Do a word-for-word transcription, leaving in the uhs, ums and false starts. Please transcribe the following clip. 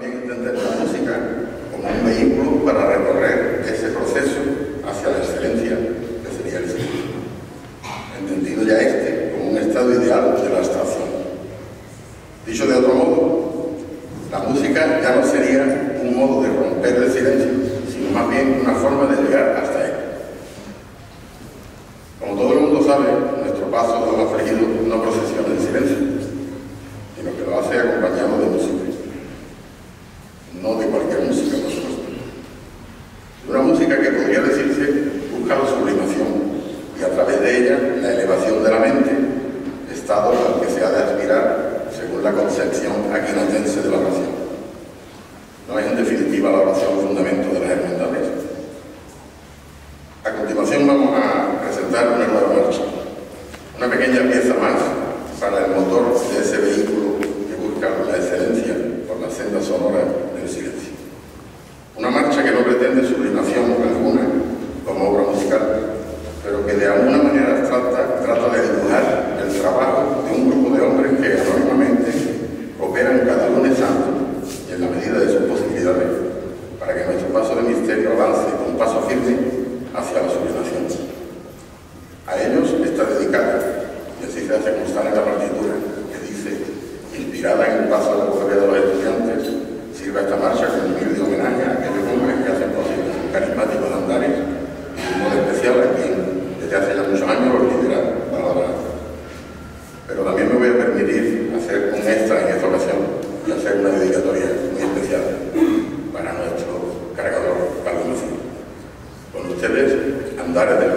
también entender la música como un vehículo para recorrer ese proceso hacia la excelencia que sería el cine. Entendido ya este como un estado ideal de la abstracción. Dicho de otro modo, la música ya no sería un modo de romper el silencio, sino más bien una forma de llegar hasta él. Como todo el mundo sabe, nuestro paso de los afligidos no procesiona en silencio, sino que lo hace acompañado de música. No de cualquier música, por supuesto. Una música que podría decirse busca la sublimación y a través de ella la elevación de la mente, estado al que se ha de aspirar según la concepción aquinatense de la oración. No es en definitiva la oración el fundamento de las hermandades. A continuación vamos a presentar una nueva marcha, una pequeña pieza más para el motor de ese vehículo que busca la excelencia por la senda sonora del silencio. Una marcha que no pretende sublimación alguna como obra musical, pero que de alguna manera abstracta trata de dibujar el trabajo de un grupo de hombres que anónimamente cooperan cada lunes santo y en la medida de sus posibilidades para que nuestro paso de misterio avance con paso firme hacia la sublimación. A ellos está dedicada, y así se hace constar en la partitura, que dice: inspirada en el paso de la correa de los estudiantes, sirva esta marcha como humilde homenaje a aquellos hombres que hacen posible sus carismáticos andares y de un modo especial a quien desde hace ya muchos años los lidera para la verdad. Pero también me voy a permitir hacer un extra en esta ocasión y hacer una dedicatoria muy especial para nuestro cargador Pablo Macías. Con ustedes, Andares del